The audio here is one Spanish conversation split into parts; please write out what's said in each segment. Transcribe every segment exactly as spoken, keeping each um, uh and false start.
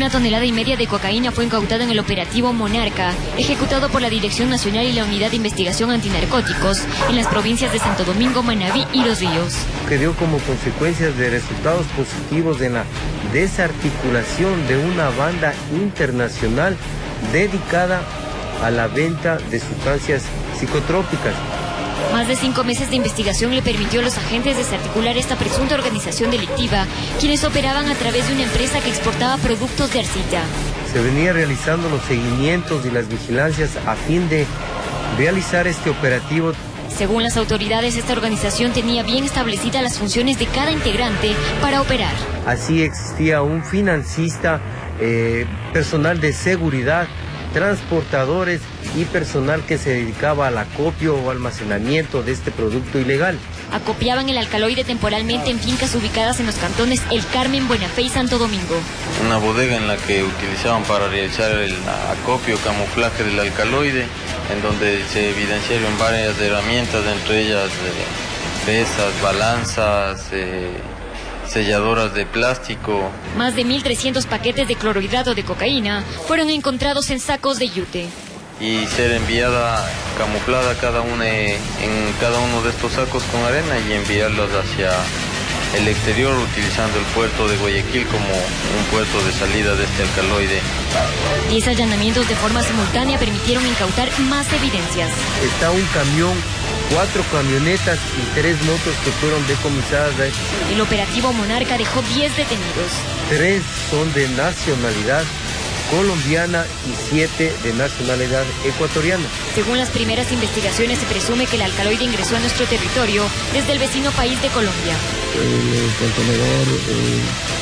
Una tonelada y media de cocaína fue incautada en el operativo Monarca, ejecutado por la Dirección Nacional y la Unidad de Investigación Antinarcóticos en las provincias de Santo Domingo, Manabí y Los Ríos. Que dio como consecuencia de resultados positivos en la desarticulación de una banda internacional dedicada a la venta de sustancias psicotrópicas. Más de cinco meses de investigación le permitió a los agentes desarticular esta presunta organización delictiva, quienes operaban a través de una empresa que exportaba productos de arcilla. Se venía realizando los seguimientos y las vigilancias a fin de realizar este operativo. Según las autoridades, esta organización tenía bien establecidas las funciones de cada integrante para operar. Así existía un financista, eh, personal de seguridad, transportadores y personal que se dedicaba al acopio o almacenamiento de este producto ilegal. Acopiaban el alcaloide temporalmente en fincas ubicadas en los cantones El Carmen, Buenafé y Santo Domingo. Una bodega en la que utilizaban para realizar el acopio, camuflaje del alcaloide, en donde se evidenciaron varias herramientas, entre ellas eh, pesas, balanzas, eh, selladoras de plástico. Más de mil trescientos paquetes de clorhidrato de cocaína fueron encontrados en sacos de yute. Y ser enviada, camuflada cada una en cada uno de estos sacos con arena y enviarlos hacia el exterior utilizando el puerto de Guayaquil como un puerto de salida de este alcaloide. Diez allanamientos de forma simultánea permitieron incautar más evidencias. Está un camión, cuatro camionetas y tres motos que fueron decomisadas. El operativo Monarca dejó diez detenidos. Tres son de nacionalidad colombiana y siete de nacionalidad ecuatoriana. Según las primeras investigaciones, se presume que el alcaloide ingresó a nuestro territorio desde el vecino país de Colombia. El contenedor eh,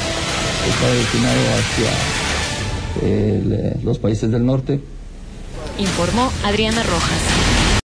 está destinado hacia eh, los países del norte. Informó Adriana Rojas.